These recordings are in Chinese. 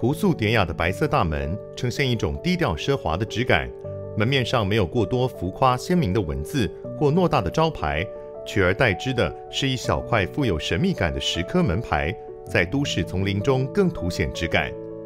朴素典雅的白色大门呈现一种低调奢华的质感，门面上没有过多浮夸鲜明的文字或偌大的招牌，取而代之的是一小块富有神秘感的石刻门牌，在都市丛林中更凸显质感。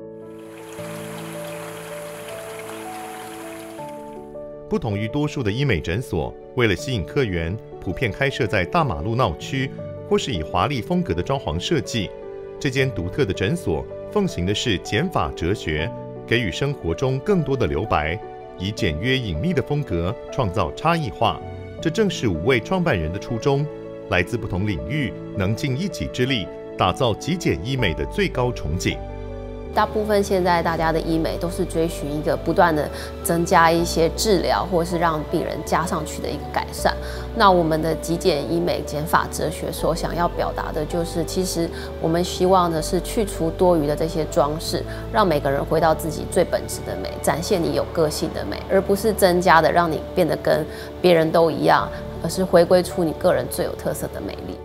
不同于多数的医美诊所，为了吸引客源，普遍开设在大马路闹区，或是以华丽风格的装潢设计。这间独特的诊所奉行的是减法哲学，给予生活中更多的留白，以简约隐秘的风格创造差异化。这正是5位创办人的初衷，来自不同领域，能尽一己之力，打造极简医美的最高憧憬。 大部分现在大家的医美都是追寻一个不断的增加一些治疗，或是让病人加上去的一个改善。那我们的极简医美减法哲学所想要表达的就是，其实我们希望的是去除多余的这些装饰，让每个人回到自己最本质的美，展现你有个性的美，而不是增加的让你变得跟别人都一样，而是回归出你个人最有特色的美丽。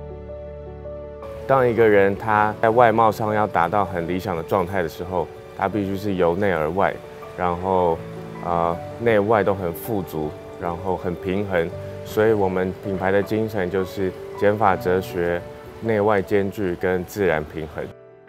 当一个人他在外貌上要达到很理想的状态的时候，他必须是由内而外，然后内外都很富足，然后很平衡。所以我们品牌的精神就是减法哲学，内外兼具跟自然平衡。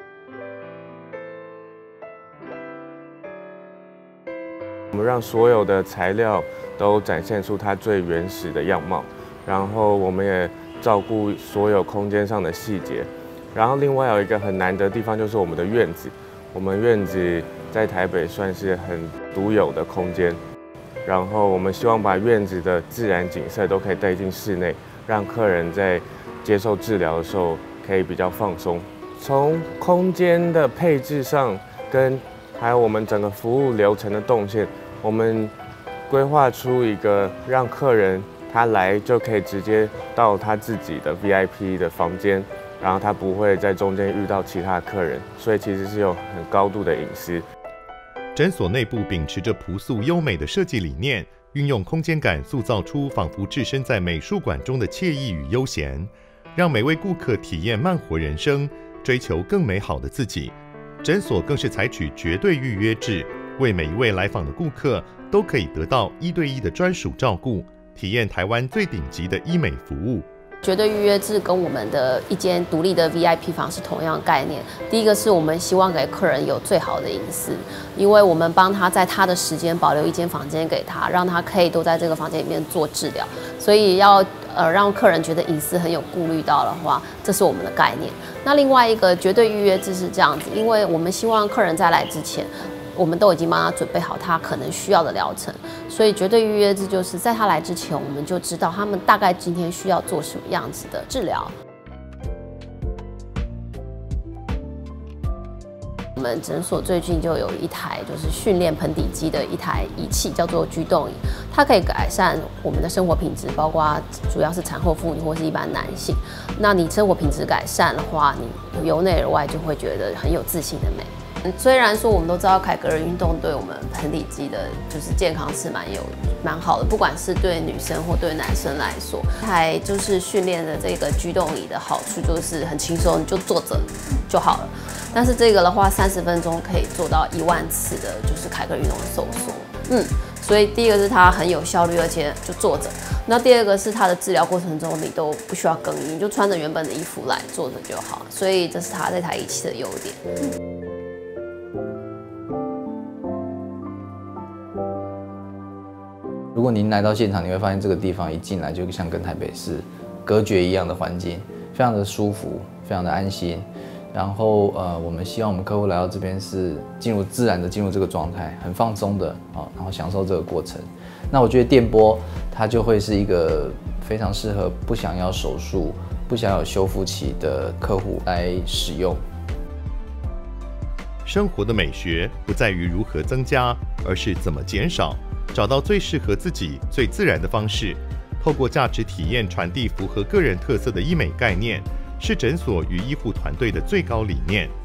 我们让所有的材料都展现出它最原始的样貌，然后我们也照顾所有空间上的细节，然后另外有一个很难得的地方就是我们的院子。我们院子在台北算是很独有的空间，然后我们希望把院子的自然景色都可以带进室内，让客人在接受治疗的时候可以比较放松。从空间的配置上，还有我们整个服务流程的动线，我们规划出一个让客人他来就可以直接到他自己的 VIP 的房间，然后他不会在中间遇到其他客人，所以其实是有很高度的隐私。 诊所内部秉持着朴素优美的设计理念，运用空间感塑造出仿佛置身在美术馆中的惬意与悠闲，让每位顾客体验慢活人生，追求更美好的自己。诊所更是采取绝对预约制，为每一位来访的顾客都可以得到1对1的专属照顾，体验台湾最顶级的医美服务。 绝对预约制跟我们的一间独立的 VIP 房是同样的概念。第一个是我们希望给客人有最好的隐私，因为我们帮他在他的时间保留一间房间给他，让他可以都在这个房间里面做治疗。所以要让客人觉得隐私很有顾虑到的话，这是我们的概念。那另外一个绝对预约制是这样子，因为我们希望客人在来之前，我们都已经帮他准备好他可能需要的疗程，所以绝对预约制就是在他来之前，我们就知道他们大概今天需要做什么样子的治疗。我们诊所最近就有一台就是训练盆底肌的一台仪器，叫做居动椅，它可以改善我们的生活品质，包括主要是产后妇女或是一般男性。那你生活品质改善的话，你由内而外就会觉得很有自信的美。虽然说我们都知道凯格尔运动对我们盆底肌的就是健康是蛮好的，不管是对女生或对男生来说，还就是训练的这个居动椅的好处就是很轻松，你就坐着就好了。但是这个的话，30分钟可以做到1万次的就是凯格尔运动的收缩。所以第一个是它很有效率，而且就坐着。那第二个是它的治疗过程中你都不需要更衣，你就穿着原本的衣服来坐着就好。所以这是它这台仪器的优点。 如果您来到现场，你会发现这个地方一进来就像跟台北市隔绝一样的环境，非常的舒服，非常的安心。然后我们希望我们客户来到这边是自然的进入这个状态，很放松的然后享受这个过程。那我觉得电波它就会是一个非常适合不想要手术、不想有修复期的客户来使用。 生活的美学不在于如何增加，而是怎么减少。找到最适合自己、最自然的方式，透过价值体验传递符合个人特色的医美概念，是诊所与医护团队的最高理念。